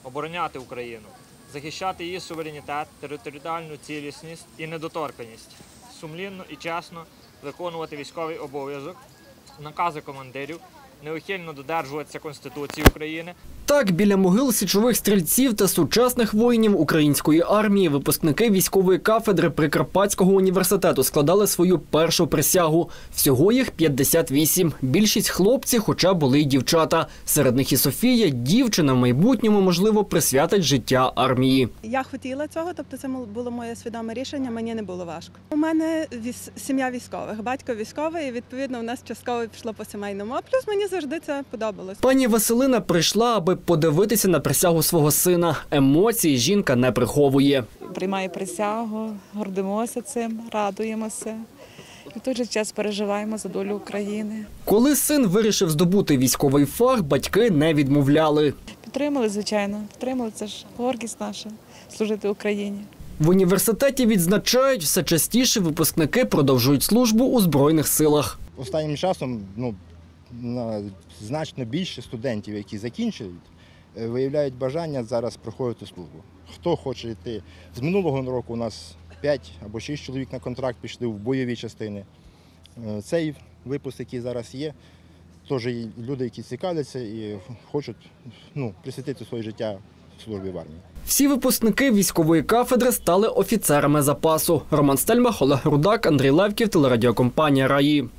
обороняти Україну, захищати її суверенітет, територіальну цілісність і недоторканність, сумлінно і чесно виконувати військовий обов'язок, накази командирів, неухильно додержуватися Конституції України. Так, біля могил січових стрільців та сучасних воїнів української армії випускники військової кафедри Прикарпатського університету складали свою першу присягу. Всього їх 58. Більшість хлопці, хоча були й дівчата. Серед них і Софія, дівчина в майбутньому, можливо, присвятить життя армії. Я хотіла цього, тобто це було моє свідоме рішення, мені не було важко. У мене сім'я військових, батько військовий, і відповідно у нас частково пішло по сімейному, а плюс мені завжди це подобалось. Пані Василина прийшла, аби подивитися на присягу свого сина. Емоцій жінка не приховує. Приймаю присягу, гордимося цим, радуємося. І в той же час переживаємо за долю України. Коли син вирішив здобути військовий фах, батьки не відмовляли. Підтримали, звичайно. Підтримали, це ж гордість наша – служити Україні. В університеті відзначають, все частіше випускники продовжують службу у Збройних силах. Останнім часом значно більше студентів, які закінчують, виявляють бажання зараз проходити службу. Хто хоче йти. З минулого року у нас 5 або 6 чоловік на контракт пішли в бойові частини. Цей випуск, який зараз є, теж люди, які цікавляться і хочуть присвятити своє життя службі в армії. Всі випускники військової кафедри стали офіцерами запасу. Роман Стельмах, Олег Рудак, Андрій Левків, телерадіокомпанія «Раї».